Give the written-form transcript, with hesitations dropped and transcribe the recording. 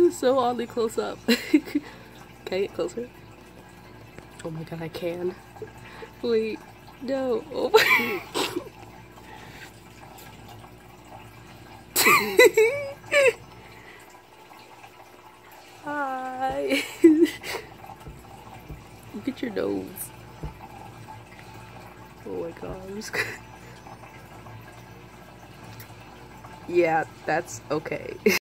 So oddly close up. Can I get closer? Oh my god, I can. Wait, no. Oh my. Hi. Look at your nose. Oh my god, I'm just yeah, that's okay.